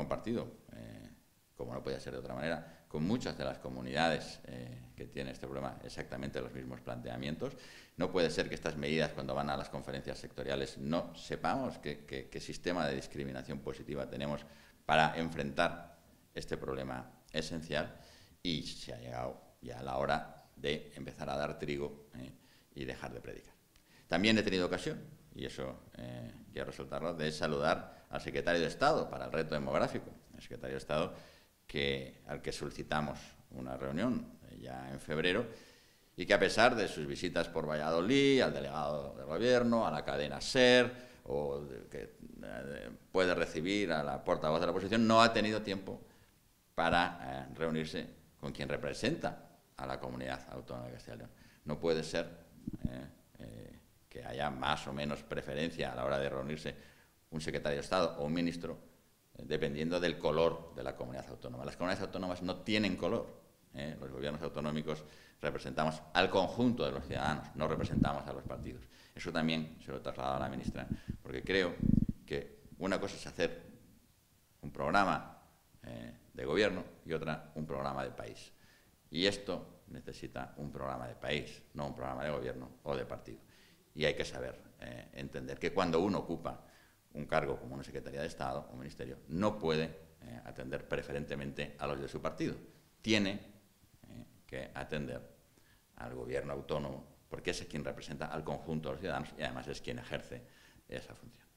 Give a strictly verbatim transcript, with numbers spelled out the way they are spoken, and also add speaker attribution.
Speaker 1: compartido, eh, como no podía ser de otra manera, con muchas de las comunidades eh, que tienen este problema exactamente los mismos planteamientos. No puede ser que estas medidas, cuando van a las conferencias sectoriales, no sepamos qué, qué, qué sistema de discriminación positiva tenemos para enfrentar este problema esencial, y se ha llegado ya a la hora de empezar a dar trigo eh, y dejar de predicar. También he tenido ocasión, y eso eh, quiero resaltarlo, de saludar al secretario de Estado para el reto demográfico, el secretario de Estado que, al que solicitamos una reunión ya en febrero, y que a pesar de sus visitas por Valladolid, al delegado del Gobierno, a la cadena SER, o de, que eh, puede recibir a la portavoz de la oposición, no ha tenido tiempo para eh, reunirse con quien representa a la comunidad autónoma de Castilla y León. No puede ser eh, eh, que haya más o menos preferencia a la hora de reunirse un secretario de Estado o un ministro, eh, dependiendo del color de la comunidad autónoma. Las comunidades autónomas no tienen color. Eh. Los gobiernos autonómicos representamos al conjunto de los ciudadanos, no representamos a los partidos. Eso también se lo he trasladado a la ministra, porque creo que una cosa es hacer un programa eh, de gobierno y otra un programa de país. Y esto necesita un programa de país, no un programa de gobierno o de partido. Y hay que saber eh, entender que cuando uno ocupa un cargo como una Secretaría de Estado o un ministerio, no puede eh, atender preferentemente a los de su partido. Tiene eh, que atender al gobierno autónomo, porque es quien representa al conjunto de los ciudadanos y además es quien ejerce esa función.